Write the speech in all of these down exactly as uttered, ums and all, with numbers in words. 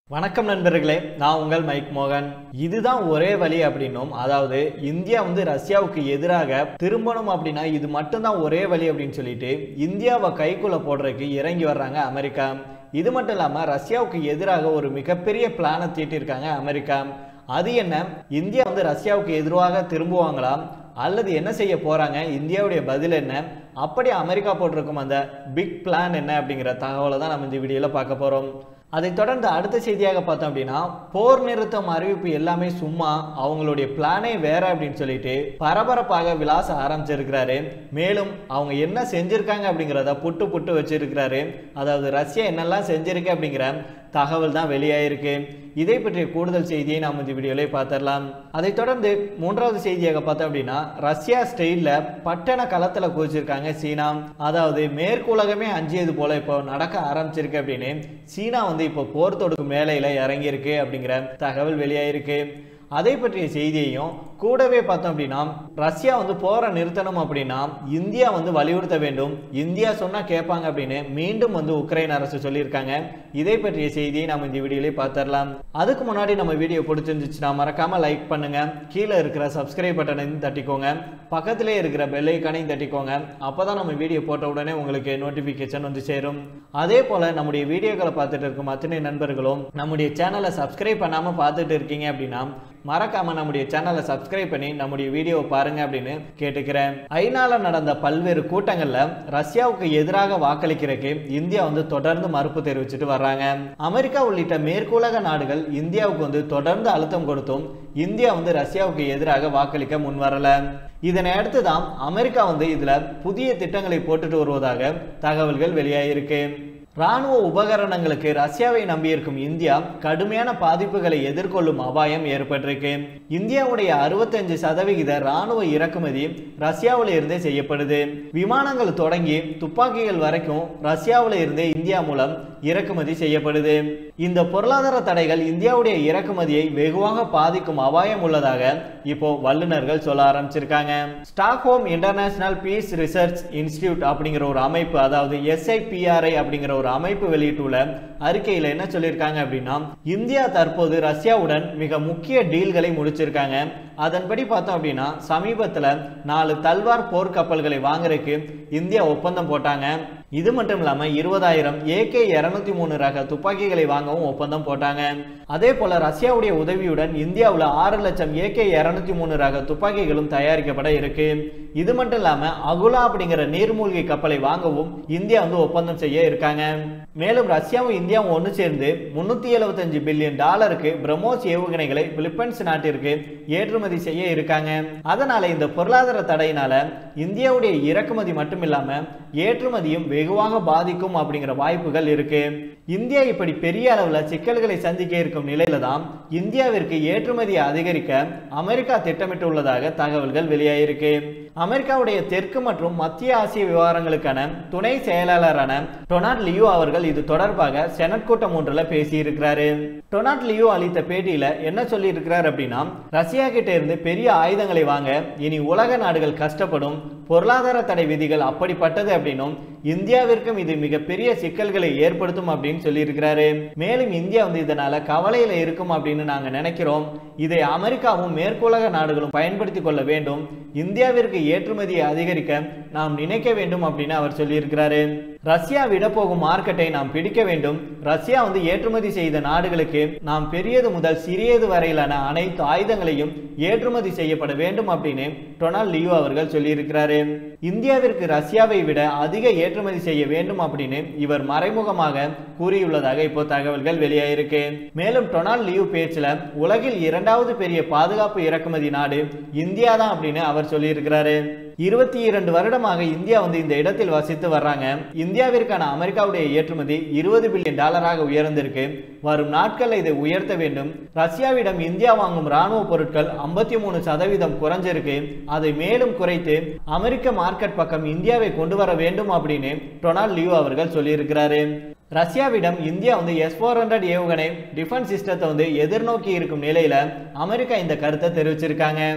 வணக்கம் நண்பர்களே, நான் உங்கள் மைக் மோகன். இதுதான் ஒரே வழி அப்படின்னும், அதாவது இந்தியா வந்து ரஷ்யாவுக்கு எதிராக திரும்பணும் அப்படின்னா இது மட்டும்தான் ஒரே வழி அப்படின்னு சொல்லிட்டு இந்தியாவை கைக்குள்ள போடுறதுக்கு இறங்கி வர்றாங்க அமெரிக்கா. இது மட்டும் இல்லாம ரஷ்யாவுக்கு எதிராக ஒரு மிகப்பெரிய பிளானை தீட்டிருக்காங்க அமெரிக்கா. அது என்ன, இந்தியா வந்து ரஷ்யாவுக்கு எதிராக திரும்புவாங்களா அல்லது என்ன செய்ய போறாங்க, இந்தியாவுடைய பதில் என்ன, அப்படி அமெரிக்கா போட்டிருக்கும் அந்த பிக் பிளான் என்ன அப்படிங்கிற தகவலை தான் நம்ம இந்த வீடியோல பார்க்க போறோம். அதை தொடர்ந்து அடுத்த செய்தியாக பார்த்தோம் அப்படின்னா, போர் நிறுத்தம் அறிவிப்பு எல்லாமே சும்மா, அவங்களுடைய பிளானே வேற அப்படின்னு சொல்லிட்டு பரபரப்பாக விளாச ஆரம்பிச்சிருக்கிறாரு. மேலும் அவங்க என்ன செஞ்சிருக்காங்க அப்படிங்கிறத புட்டு புட்டு வச்சிருக்கிறாரு. அதாவது ரஷ்யா என்னெல்லாம் செஞ்சிருக்கு அப்படிங்கிற தகவல் தான் வெளியாயிருக்கு. இதை பற்றிய கூடுதல் செய்தியை நாம் இந்த வீடியோல பார்த்துடலாம். அதை தொடர்ந்து மூன்றாவது செய்தியாக பார்த்தோம் அப்படின்னா, ரஷ்யா ஸ்டைல்ல பட்டண களத்துல குதிச்சிருக்காங்க சீனா. அதாவது மேற்குலகமே அஞ்சியது போல இப்போ நடக்க ஆரம்பிச்சிருக்கு அப்படின்னு சீனா வந்து இப்போ போர் தொடுக்கும் வேலையில இறங்கியிருக்கு அப்படிங்கிற தகவல் வெளியாயிருக்கு. அதை பற்றிய செய்தியையும் கூடவே பார்த்தோம் அப்படின்னா, ரஷ்யா வந்து போரை நிறுத்தணும் அப்படின்னா இந்தியா வந்து வலியுறுத்த வேண்டும், இந்தியா சொன்னா கேட்பாங்க அப்படின்னு மீண்டும் வந்து உக்ரைன் அரசு சொல்லியிருக்காங்க. இதை பற்றிய செய்தியை நம்ம இந்த வீடியோலயே பார்த்துடலாம். அதுக்கு முன்னாடி நம்ம வீடியோ பிடிச்சிருந்துச்சுன்னா மறக்காம லைக் பண்ணுங்க, கீழே இருக்கிற சப்ஸ்கிரைப் பட்டனையும் தட்டிக்கோங்க, பக்கத்திலே இருக்கிற பெல் ஐகானையும் தட்டிக்கோங்க. அப்பதான் நம்ம வீடியோ போட்ட உடனே உங்களுக்கு நோட்டிபிகேஷன் வந்து சேரும். அதே போல நம்முடைய வீடியோக்களை பார்த்துட்டு இருக்கும் அத்தனை நண்பர்களும் நம்முடைய சேனலை சப்ஸ்கிரைப் பண்ணாம பார்த்துட்டு இருக்கீங்க அப்படின்னா மறக்காம நம்முடைய சேனலை சப்ஸ்கிரைப் பண்ணி நம்முடைய வீடியோவை பாருங்க அப்படின்னு கேட்டுக்கிறேன். ஐநால நடந்த பல்வேறு கூட்டங்கள்ல ரஷ்யாவுக்கு எதிராக வாக்களிக்கிறதுக்கு இந்தியா வந்து தொடர்ந்து மறுப்பு தெரிவிச்சுட்டு வர்றாங்க. அமெரிக்கா உள்ளிட்ட மேற்குலக நாடுகள் இந்தியாவுக்கு வந்து தொடர்ந்து அழுத்தம் கொடுத்தும் இந்தியா வந்து ரஷ்யாவுக்கு எதிராக வாக்களிக்க முன் வரல. இதனை அடுத்துதான் அமெரிக்கா வந்து இதுல புதிய திட்டங்களை போட்டுட்டு வருவதாக தகவல்கள் வெளியாயிருக்கு. ராணுவ உபகரணங்களுக்கு ரஷ்யாவை நம்பியிருக்கும் இந்தியா கடுமையான பாதிப்புகளை எதிர்கொள்ளும் அபாயம் ஏற்பட்டிருக்கு. இந்தியாவுடைய அறுபத்தஞ்சு சதவிகித ராணுவ இறக்குமதி ரஷ்யாவில இருந்தே செய்யப்படுது. விமானங்கள் தொடங்கி துப்பாக்கிகள் வரைக்கும் ரஷ்யாவில இருந்தே இந்தியா மூலம் இறக்குமதி செய்யப்படுது. இந்த பொருளாதார தடைகள் இந்தியாவுடைய இறக்குமதியை வெகுவாக பாதிக்கும் அபாயம் உள்ளதாக இப்போ வல்லுநர்கள் சொல்ல ஆரம்பிச்சிருக்காங்க. Stockholm International Peace Research Institute அப்படிங்கிற ஒரு அமைப்பு, அதாவது S I P R I அப்படிங்கிற ஒரு அமைப்பு வெளியிட்டுள்ள அறிக்கையில என்ன சொல்லியிருக்காங்க அப்படின்னா, இந்தியா தற்போது ரஷ்யாவுடன் மிக முக்கிய டீல்களை முடிச்சிருக்காங்க. அதன்படி பார்த்தோம் அப்படின்னா, சமீபத்துல நாலு தல்வார் போர் கப்பல்களை வாங்குறதுக்கு இந்தியா ஒப்பந்தம் போட்டாங்க. இது மட்டும் இல்லாம இருபதாயிரம் ஏ கே இருநூத்தி மூணு ரக துப்பாக்கிகளை வாங்கவும் ஒப்பந்தம் போட்டாங்க. அதே போல ரஷ்யாவுடைய உதவியுடன் இந்தியாவில் ஆறு லட்சம் ஏ கே இருநூத்தி மூணு ரக துப்பாக்கிகளும் தயாரிக்கப்பட இருக்கு. இது மட்டும் இல்லாம அகுலா அப்படிங்கிற நீர்மூழ்கி கப்பலை வாங்கவும் இந்தியா வந்து ஒப்பந்தம் செய்ய இருக்காங்க. மேலும் ரஷ்யாவும் இந்தியாவும் ஒன்று சேர்ந்து முன்னூத்தி எழுபத்தி அஞ்சு பில்லியன் டாலருக்கு பிரம்மோஸ் ஏவுகணைகளை பிலிப்பைன்ஸ் நாட்டிற்கு ஏற்றுமதி செய்ய இருக்காங்க. அதனால இந்த பொருளாதார தடையினால இந்தியாவுடைய இறக்குமதி மட்டும் இல்லாம ஏற்றுமதியும் வெகுவாக பாதிக்கும் அப்படிங்கிற வாய்ப்புகள் இருக்கு. இந்தியா இப்படி பெரிய அளவுல சிக்கல்களை சந்திக்க இருக்கும் நிலையில தான் இந்தியாவிற்கு ஏற்றுமதியை அதிகரிக்க அமெரிக்கா திட்டமிட்டுள்ளதாக தகவல்கள் வெளியாயிருக்கு. அமெரிக்காவுடைய தெற்கு மற்றும் மத்திய ஆசிய விவகாரங்களுக்கான துணை செயலாளரான டொனால்ட் லியூ அவர்கள் இது தொடர்பாக செனட் கூட்டம் ஒன்றுல பேசி இருக்கிறாரு. டொனால்ட் லியூ அளித்த பேட்டியில என்ன சொல்லி இருக்கிறார் அப்படின்னா, ரஷ்யா கிட்ட இருந்து பெரிய ஆயுதங்களை வாங்க இனி உலக நாடுகள் கஷ்டப்படும், பொருளாதார தடை விதிகள் அப்படிப்பட்டது அப்படின்னும் இந்தியாவிற்கும் இது மிகப்பெரிய சிக்கல்களை ஏற்படுத்தும் அப்படின்னு சொல்லி இருக்கிறாரு. மேலும் இந்தியா வந்து இதனால கவலையில இருக்கும் அப்படின்னு நாங்க நினைக்கிறோம். இதை அமெரிக்காவும் மேற்குலக நாடுகளும் பயன்படுத்திக் கொள்ள வேண்டும். இந்தியாவிற்கு ஏற்றுமதியை அதிகரிக்க நாம் நினைக்க வேண்டும் அப்படின்னு அவர் சொல்லி இருக்கிறாரு. ரஷ்யா விட போகும் மார்க்கெட்டை நாம் பிடிக்க வேண்டும். ரஷ்யா வந்து ஏற்றுமதி செய்த நாடுகளுக்கு நாம் பெரியது முதல் சிறியது வரையிலான அனைத்து ஆயுதங்களையும் ஏற்றுமதி செய்யப்பட வேண்டும் அப்படின்னு டொனால்ட் லியூ அவர்கள் சொல்லி இருக்கிறாரு. இந்தியாவிற்கு ரஷ்யாவை விட அதிக ஏற்றுமதி செய்ய வேண்டும் அப்படின்னு இவர் மறைமுகமாக கூறியுள்ளதாக இப்போ தகவல்கள் வெளியாயிருக்கு. மேலும் டொனால்ட் லியூ பேச்சுல உலகில் இரண்டாவது பெரிய பாதுகாப்பு இறக்குமதி நாடு இந்தியா தான் அப்படின்னு அவர் சொல்லி இருக்கிறாரு. இருபத்தி இரண்டு வருடமாக இந்தியா வந்து இந்த இடத்தில் வசித்து வர்றாங்க. இந்தியாவிற்கான அமெரிக்காவுடைய ஏற்றுமதி இருபது பில்லியன் டாலராக உயர்ந்திருக்கு. வரும் நாட்களில் இதை உயர்த்த வேண்டும். ரஷ்யாவிடம் இந்தியா வாங்கும் ராணுவ பொருட்கள் ஐம்பத்தி மூணு சதவீதம் குறைஞ்சிருக்கு. அதை மேலும் குறைத்து அமெரிக்க மார்க்கெட் பக்கம் இந்தியாவை கொண்டு வர வேண்டும் அப்படின்னு டொனால்ட் லியூ அவர்கள் சொல்லியிருக்கிறாரு. ரஷ்யாவிடம் இந்தியா வந்து எஸ் போர் ஹண்ட்ரட் ஏவுகணை டிஃபென்ஸ் சிஸ்டத்தை வந்து எதிர்நோக்கி இருக்கும் நிலையில அமெரிக்கா இந்த கருத்தை தெரிவிச்சிருக்காங்க.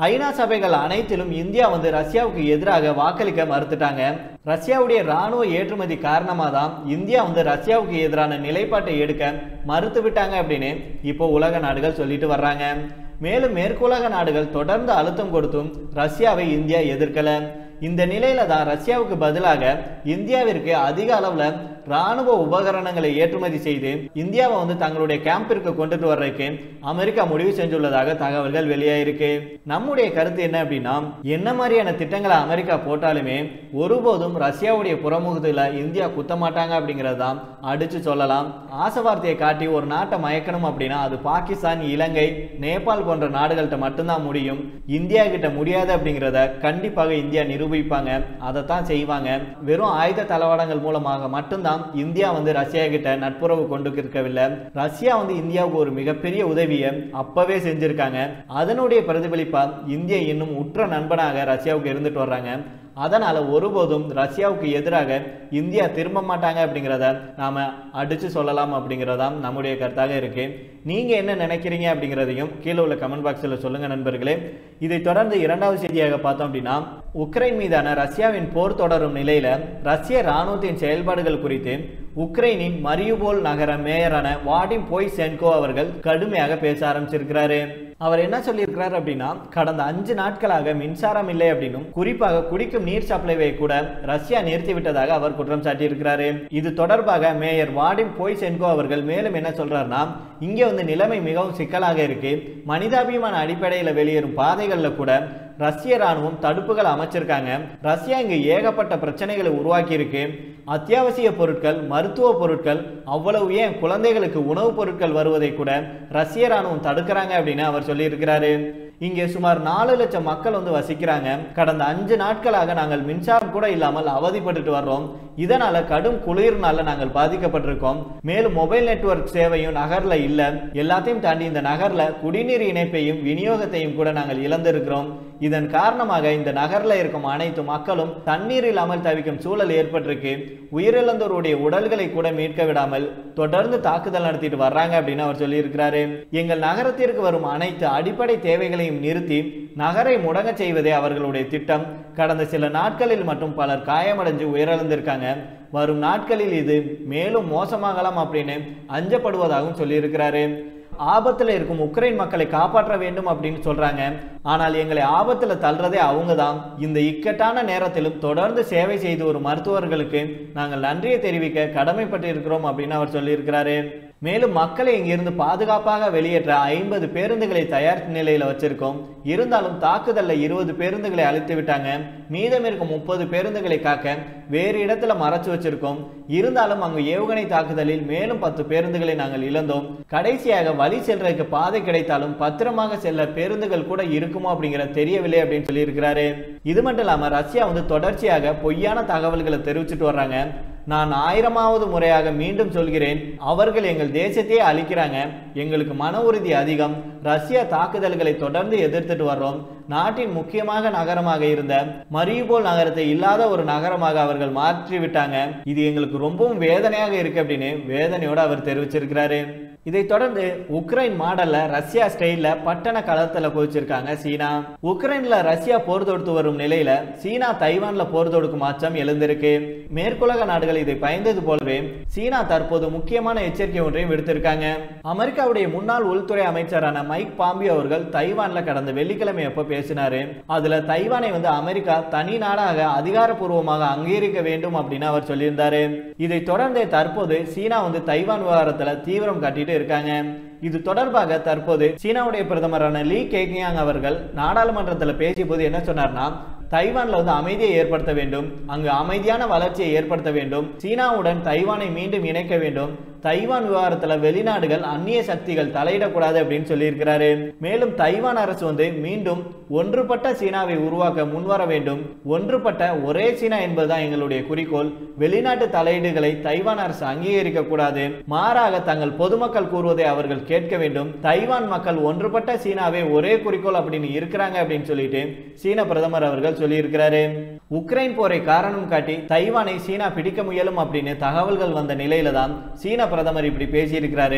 ஐநா சபைகள் அனைத்திலும் இந்தியா வந்து ரஷ்யாவுக்கு எதிராக வாக்களிக்க மறுத்துட்டாங்க. ரஷ்யாவுடைய ராணுவ ஏற்றுமதி காரணமாக தான் இந்தியா வந்து ரஷ்யாவுக்கு எதிரான நிலைப்பாட்டை எடுக்க மறுத்து விட்டாங்க அப்படின்னு இப்போ உலக நாடுகள் சொல்லிட்டு வர்றாங்க. மேலும் மேற்குலக நாடுகள் தொடர்ந்து அழுத்தம் கொடுத்தும் ரஷ்யாவை இந்தியா எதிர்க்கல. இந்த நிலையில தான் ரஷ்யாவுக்கு பதிலாக இந்தியாவிற்கு அதிக அளவுல ராணுவ உபகரணங்களை ஏற்றுமதி செய்து இந்தியாவை வந்து தங்களுடைய கேம்பிற்கு கொண்டுட்டு வர்றதுக்கு அமெரிக்கா முடிவு செஞ்சுள்ளதாக தகவல்கள் வெளியாயிருக்கு. நம்முடைய கருத்து என்ன அப்படின்னா, என்ன மாதிரியான திட்டங்களை அமெரிக்கா போட்டாலுமே ஒருபோதும் ரஷ்யாவுடைய புறமுகத்துல இந்தியா குத்த மாட்டாங்க அப்படிங்கறதான் அடிச்சு சொல்லலாம். ஆசை வார்த்தையை காட்டி ஒரு நாட்டை மயக்கணும் அப்படின்னா அது பாகிஸ்தான், இலங்கை, நேபாள் போன்ற நாடுகள்கிட்ட மட்டும்தான் முடியும். இந்தியா கிட்ட முடியாது அப்படிங்கிறத கண்டிப்பாக இந்தியா நிரூபிப்பாங்க. அதைத்தான் செய்வாங்க. வெறும் ஆயுத தளவாடங்கள் மூலமாக மட்டும்தான் இந்தியா வந்து ரஷ்யா கிட்ட நட்புறவு கொண்டு இருக்கவில்லை. ரஷ்யா வந்து இந்தியாவுக்கு ஒரு மிகப்பெரிய உதவியை அப்பவே செஞ்சிருக்காங்க. அதனுடைய பிரதிபலிப்பா இந்தியா இன்னும் உற்ற நண்பனாக ரஷ்யாவுக்கு இருந்துட்டு வர்றாங்க. அதனால ஒருபோதும் ரஷ்யாவுக்கு எதிராக இந்தியா திரும்ப மாட்டாங்க அப்படிங்கிறத நாம அடிச்சு சொல்லலாம் அப்படிங்கிறதாம் நம்முடைய கருத்தாக இருக்கு. நீங்க என்ன நினைக்கிறீங்க அப்படிங்கிறதையும் கீழே உள்ள கமெண்ட் பாக்ஸில் சொல்லுங்க நண்பர்களே. இதை தொடர்ந்து இரண்டாவது செய்தியாக பார்த்தோம் அப்படின்னா, உக்ரைன் மீதான ரஷ்யாவின் போர் தொடரும் நிலையில ரஷ்ய ராணுவத்தின் செயல்பாடுகள் குறித்து உக்ரைனின் மரியுபோல் நகர மேயரான வாடிம் போய்சென்கோ அவர்கள் கடுமையாக பேச ஆரம்பிச்சிருக்கிறாரு. அவர் என்ன சொல்லியிருக்கிறார் அப்படின்னா, கடந்த அஞ்சு நாட்களாக மின்சாரம் இல்லை அப்படின்னும் குறிப்பாக குடிக்கும் நீர் சப்ளைவை கூட ரஷ்யா நிறுத்தி விட்டதாக அவர் குற்றம் சாட்டியிருக்கிறாரு. இது தொடர்பாக மேயர் வாடிம் போய்சென்கோ அவர்கள் மேலும் என்ன சொல்றாருன்னா, இங்க வந்து நிலைமை மிகவும் சிக்கலாக இருக்கு. மனிதாபிமான அடிப்படையில் வெளியேறும் பாதைகள்ல கூட ரஷ்ய ராணுவம் தடுப்புகள் அமைச்சிருக்காங்க. ரஷ்யா இங்கு ஏகப்பட்ட பிரச்சனைகளை உருவாக்கி இருக்கு. அத்தியாவசிய பொருட்கள், மருத்துவ பொருட்கள், அவ்வளவு ஏன் குழந்தைகளுக்கு உணவுப் பொருட்கள் வருவதை கூட ரஷ்ய ராணுவம் தடுக்கிறாங்க அப்படின்னு அவர் சொல்லி இருக்கிறாரு. இங்கே சுமார் நாலு லட்சம் மக்கள் வந்து வசிக்கிறாங்க. கடந்த அஞ்சு நாட்களாக நாங்கள் மின்சாரம் கூட இல்லாமல் அவதிப்பட்டு வர்றோம். இதனால கடும் குளிர்னால நாங்கள் பாதிக்கப்பட்டிருக்கோம். மேலும் மொபைல் நெட்வொர்க் சேவையும் நகர்ல இல்ல. எல்லாத்தையும் தாண்டி இந்த நகர்ல குடிநீர் இணைப்பையும் விநியோகத்தையும் கூட நாங்கள் இழந்திருக்கிறோம். இதன் காரணமாக இந்த நகர்ல இருக்கும் அனைத்து மக்களும் தண்ணீர் இல்லாமல் தவிக்கும் சூழல் ஏற்பட்டிருக்கு. உயிரிழந்தோருடைய உடல்களை கூட மீட்க விடாமல் தொடர்ந்து தாக்குதல் நடத்திட்டு வர்றாங்க அப்படின்னு அவர் சொல்லி இருக்கிறாரு. எங்கள் நகரத்திற்கு வரும் அனைத்து அடிப்படை தேவைகளையும் நிறுத்தி நகரை முடங்க செய்வதே அவர்களுடைய திட்டம். கடந்த சில நாட்களில் மட்டும் பலர் காயமடைஞ்சு உயிரிழந்திருக்காங்க. வரும் நாட்களில் இது மேலும் மோசமாகலாம் அப்படின்னு அஞ்சப்படுவதாகவும் சொல்லியிருக்கிறாரு. ஆபத்துல இருக்கும் உக்ரைன் மக்களை காப்பாற்ற வேண்டும் அப்படின்னு சொல்றாங்க. ஆனால் எங்களை ஆபத்துல தள்ளுறதே அவங்க தான். இந்த இக்கட்டான நேரத்திலும் தொடர்ந்து சேவை செய்து வரும் மருத்துவர்களுக்கு நாங்கள் நன்றியை தெரிவிக்க கடமைப்பட்டு இருக்கிறோம் அப்படின்னு அவர் சொல்லியிருக்கிறாரு. மேலும் மக்களை இங்கிருந்து பாதுகாப்பாக வெளியேற்ற ஐம்பது பேருந்துகளை தயார் நிலையில வச்சிருக்கோம். இருந்தாலும் தாக்குதல்ல இருபது பேருந்துகளை அழித்து விட்டாங்க. மீதம் இருக்கும் முப்பது பேருந்துகளை காக்க வேறு இடத்துல மறைச்சு வச்சிருக்கோம். இருந்தாலும் அங்கு ஏவுகணை தாக்குதலில் மேலும் பத்து பேருந்துகளை நாங்கள் இழந்தோம். கடைசியாக வழி செல்றதுக்கு பாதை கிடைத்தாலும் பத்திரமாக செல்ல பேருந்துகள் கூட இருக்குமோ அப்படிங்கிற தெரியவில்லை அப்படின்னு சொல்லி இருக்கிறாரு. இது மட்டும் இல்லாம ரஷ்யா வந்து தொடர்ச்சியாக பொய்யான தகவல்களை தெரிவிச்சுட்டு வர்றாங்க. நான் ஆயிரமாவது முறையாக மீண்டும் சொல்கிறேன், அவர்கள் எங்கள் தேசத்தையே அழிக்கிறாங்க. எங்களுக்கு மன உறுதி அதிகம். ரஷ்யா தாக்குதல்களை தொடர்ந்து எதிர்த்துட்டு வர்றோம். நாட்டின் முக்கியமாக நகரமாக இருந்த மரியுபோல் நகரத்தை இல்லாத ஒரு நகரமாக அவர்கள் மாற்றி விட்டாங்க. இது எங்களுக்கு ரொம்பவும் வேதனையாக இருக்கு அப்படின்னு வேதனையோட அவர் தெரிவிச்சிருக்கிறாரு. இதை தொடர்ந்து உக்ரைன் மாடல்ல ரஷ்யா ஸ்டைல்ல பட்டண களத்துல குதிச்சிருக்காங்க சீனா. உக்ரைன்ல ரஷ்யா போர் தொடுத்து வரும் நிலையில சீனா தைவான்ல போர் தொடுக்கும் அச்சம் எழுந்திருக்கு. மேற்குலக நாடுகள் இதை பயந்தது போலவே சீனா தற்போது முக்கியமான எச்சரிக்கை ஒன்றையும் விடுத்திருக்காங்க. அமெரிக்காவுடைய முன்னாள் உள்துறை அமைச்சரான மைக் பாம்பியோ அவர்கள் தைவான்ல கடந்த வெள்ளிக்கிழமை எப்ப பேசினாரு. அதுல தைவானை வந்து அமெரிக்கா தனி நாடாக அதிகாரப்பூர்வமாக அங்கீகரிக்க வேண்டும் அப்படின்னு அவர் சொல்லியிருந்தாரு. இதை தொடர்ந்து தற்போது சீனா வந்து தைவான் விவகாரத்துல தீவிரம் காட்டிட்டு இருக்காங்க. இது தொடர்பாக தற்போது சீனாவுடைய பிரதமரான லீ கேகியாங் அவர்கள் நாடாளுமன்றத்தில் பேசிய போது என்ன சொன்னார்னா, தைவான்ல வந்து அமைதியை ஏற்படுத்த வேண்டும், அங்கு அமைதியான வளர்ச்சியை ஏற்படுத்த வேண்டும், சீனாவுடன் தைவானை மீண்டும் இணைக்க வேண்டும், தைவான் விவகாரத்துல வெளிநாடுகள் அந்நிய சக்திகள் தலையிடக்கூடாது அப்படின்னு சொல்லியிருக்கிறாரு. மேலும் தைவான் அரசு வந்து மீண்டும் ஒன்றுபட்ட சீனாவை உருவாக்க முன்வர வேண்டும். ஒன்றுபட்ட ஒரே சீனா என்பதுதான் எங்களுடைய குறிக்கோள். வெளிநாட்டு தலையீடுகளை தைவான் அரசு அங்கீகரிக்க கூடாது. மாறாக தங்கள் பொதுமக்கள் கூறுவதை அவர்கள் கேட்க வேண்டும். தைவான் மக்கள் ஒன்றுபட்ட சீனாவே ஒரே குறிக்கோள் அப்படின்னு இருக்கிறாங்க அப்படின்னு சொல்லிட்டு சீன பிரதமர் அவர்கள் சொல்லியிருக்கிறாரு. உக்ரைன் போரை காரணம் காட்டி தைவானை சீனா பிடிக்க முயலும் அப்படின்னு தகவல்கள் வந்த நிலையில தான் சீன பிரதமர் இப்படி பேசியிருக்கிறாரு.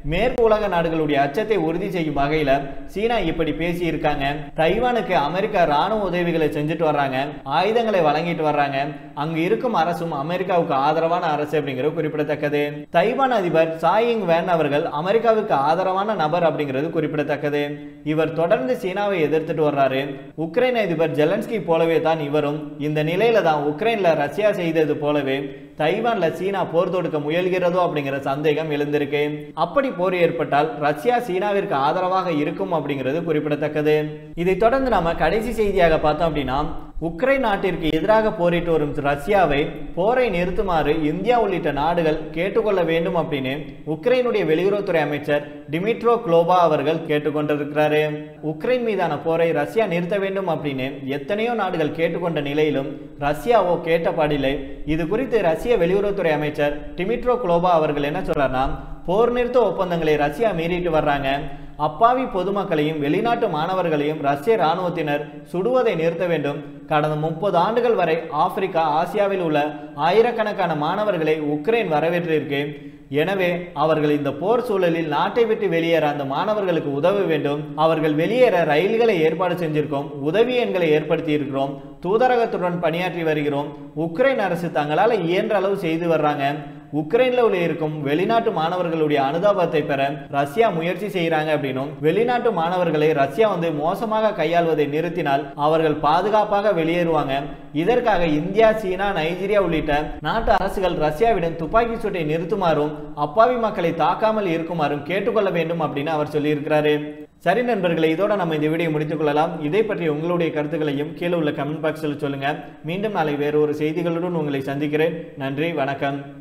மேற்கு உலக நாடுகளுடைய அச்சத்தை உறுதி செய்யும் வகையில சீனா இப்படி பேசி இருக்காங்க. தைவானுக்கு அமெரிக்கா ராணுவ உதவிகளை செஞ்சுட்டு வர்றாங்க, ஆயுதங்களை வழங்கிட்டு வர்றாங்க. அங்கு இருக்கும் அரசும் அமெரிக்காவுக்கு ஆதரவான அரசு அப்படிங்கிறது குறிப்பிடத்தக்கது. தைவான் அதிபர் சாயிங் வேன் அவர்கள் அமெரிக்காவுக்கு ஆதரவான நபர் அப்படிங்கிறது குறிப்பிடத்தக்கது. இவர் தொடர்ந்து சீனாவை எதிர்த்துட்டு வர்றாரு. உக்ரைன் அதிபர் ஜெலன்ஸ்கி போலவே தான் இவரும். இந்த நிலையில தான் உக்ரைன்ல ரஷ்யா செய்தது போலவே தைவான்ல சீனா போர் தொடுக்க முயல்கிறதோ அப்படிங்கிற சந்தேகம் எழுந்திருக்கு. அப்படி போர் ஏற்பட்டால் ரஷ்யா சீனாவிற்கு ஆதரவாக இருக்கும் அப்படிங்கிறது குறிப்பிடத்தக்கது. இதை தொடர்ந்து நாம கடைசி செய்தியாக பார்த்தோம் அப்படின்னா, உக்ரைன் நாட்டிற்கு எதிராக போரிட்டு வரும் ரஷ்யாவை போரை நிறுத்துமாறு இந்தியா உள்ளிட்ட நாடுகள் கேட்டுக்கொள்ள வேண்டும் அப்படின்னு உக்ரைனுடைய வெளியுறவுத்துறை அமைச்சர் டிமிட்ரோ குலோபா அவர்கள் கேட்டுக்கொண்டிருக்கிறாரு. உக்ரைன் மீதான போரை ரஷ்யா நிறுத்த வேண்டும் அப்படின்னு எத்தனையோ நாடுகள் கேட்டுக்கொண்ட நிலையிலும் ரஷ்யாவோ கேட்டபாடில்லை. இது குறித்து ரஷ்ய வெளியுறவுத்துறை அமைச்சர் டிமிட்ரோ குலோபா அவர்கள் என்ன சொல்றாருன்னா, போர் நிறுத்த ஒப்பந்தங்களை ரஷ்யா மீறிட்டு வர்றாங்க. அப்பாவி பொதுமக்களையும் வெளிநாட்டு மாணவர்களையும் ரஷ்ய இராணுவத்தினர் சுடுவதை நிறுத்த வேண்டும். கடந்த முப்பது ஆண்டுகள் வரை ஆப்பிரிக்கா, ஆசியாவில் உள்ள ஆயிரக்கணக்கான மாணவர்களை உக்ரைன் வரவேற்றிருக்கு. எனவே அவர்கள் இந்த போர் சூழலில் நாட்டை விட்டு வெளியேற அந்த மாணவர்களுக்கு உதவ வேண்டும். அவர்கள் வெளியேற ரயில்களை ஏற்பாடு செஞ்சிருக்கோம், உதவி எண்களை ஏற்படுத்தி இருக்கிறோம், தூதரகத்துடன் பணியாற்றி வருகிறோம். உக்ரைன் அரசு தங்களால் இயன்ற அளவு செய்து வர்றாங்க. உக்ரைன்ல உள்ள இருக்கும் வெளிநாட்டு மாணவர்களுடைய அனுதாபத்தை பெற ரஷ்யா முயற்சி செய்யறாங்க அப்படின்னும், வெளிநாட்டு மாணவர்களை ரஷ்யா வந்து மோசமாக கையாள்வதை நிறுத்தினால் அவர்கள் பாதுகாப்பாக வெளியேறுவாங்க. இதற்காக இந்தியா, சீனா, நைஜீரியா உள்ளிட்ட நாட்டு அரசுகள் ரஷ்யாவிடம் துப்பாக்கி சூட்டை நிறுத்துமாறும் அப்பாவி மக்களை தாக்காமல் இருக்குமாறும் கேட்டுக்கொள்ள வேண்டும் அப்படின்னு அவர் சொல்லியிருக்கிறாரு. சரி நண்பர்களே, இதோட நம்ம இந்த வீடியோ முடித்துக் கொள்ளலாம். இதை பற்றி உங்களுடைய கருத்துக்களையும் கீழே உள்ள கமெண்ட் பாக்ஸில் சொல்லுங்க. மீண்டும் நாளை வேறு ஒரு செய்திகளுடன் உங்களை சந்திக்கிறேன். நன்றி, வணக்கம்.